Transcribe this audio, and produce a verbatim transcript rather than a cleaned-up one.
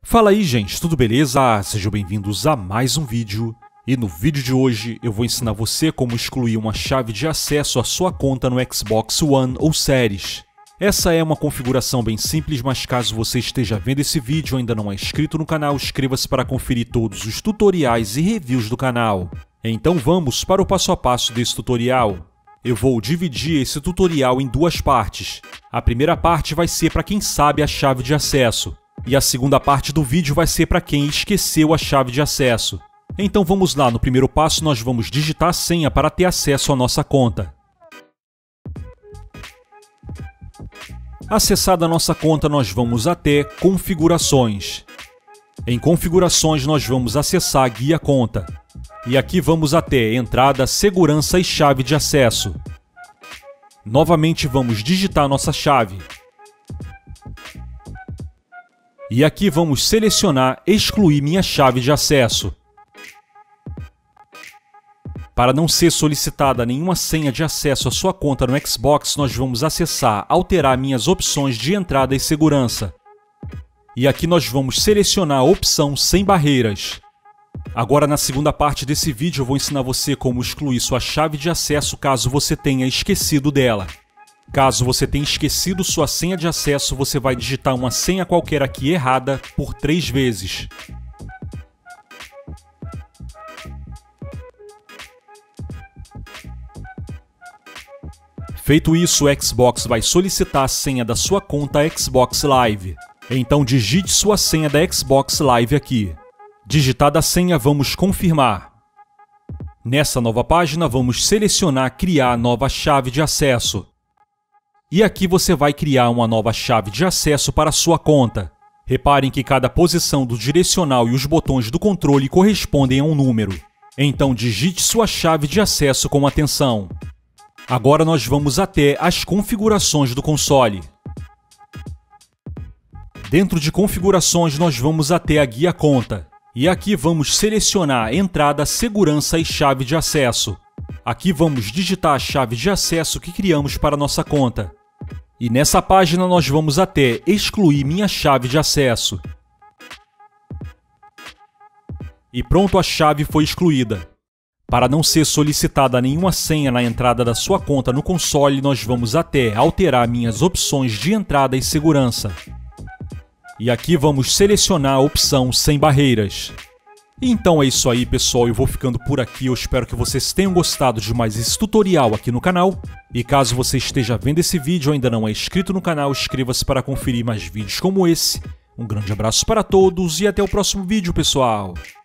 Fala aí, gente, tudo beleza? Sejam bem-vindos a mais um vídeo. E no vídeo de hoje eu vou ensinar você como excluir uma chave de acesso à sua conta no Xbox One ou Series. Essa é uma configuração bem simples, mas caso você esteja vendo esse vídeo e ainda não é inscrito no canal, inscreva-se para conferir todos os tutoriais e reviews do canal. Então vamos para o passo a passo desse tutorial. Eu vou dividir esse tutorial em duas partes. A primeira parte vai ser para quem sabe a chave de acesso, e a segunda parte do vídeo vai ser para quem esqueceu a chave de acesso. Então vamos lá, no primeiro passo nós vamos digitar a senha para ter acesso à nossa conta. Acessada a nossa conta, nós vamos até Configurações. Em Configurações nós vamos acessar a Guia Conta. E aqui vamos até Entrada, Segurança e Chave de Acesso. Novamente vamos digitar nossa chave. E aqui vamos selecionar Excluir minha chave de acesso. Para não ser solicitada nenhuma senha de acesso à sua conta no Xbox, nós vamos acessar Alterar minhas opções de entrada e segurança. E aqui nós vamos selecionar a opção Sem barreiras. Agora, na segunda parte desse vídeo, eu vou ensinar você como excluir sua chave de acesso caso você tenha esquecido dela. Caso você tenha esquecido sua senha de acesso, você vai digitar uma senha qualquer aqui errada por três vezes. Feito isso, o Xbox vai solicitar a senha da sua conta Xbox Live. Então digite sua senha da Xbox Live aqui. Digitada a senha, vamos confirmar. Nessa nova página, vamos selecionar Criar nova chave de acesso. E aqui você vai criar uma nova chave de acesso para a sua conta. Reparem que cada posição do direcional e os botões do controle correspondem a um número. Então digite sua chave de acesso com atenção. Agora nós vamos até as configurações do console. Dentro de configurações nós vamos até a Guia Conta. E aqui vamos selecionar Entrada, Segurança e Chave de Acesso. Aqui vamos digitar a chave de acesso que criamos para nossa conta. E nessa página nós vamos até Excluir minha chave de acesso. E pronto, a chave foi excluída. Para não ser solicitada nenhuma senha na entrada da sua conta no console, nós vamos até Alterar minhas opções de entrada e segurança. E aqui vamos selecionar a opção Sem barreiras. Então é isso aí, pessoal, eu vou ficando por aqui. Eu espero que vocês tenham gostado de mais esse tutorial aqui no canal. E caso você esteja vendo esse vídeo e ainda não é inscrito no canal, inscreva-se para conferir mais vídeos como esse. Um grande abraço para todos e até o próximo vídeo, pessoal!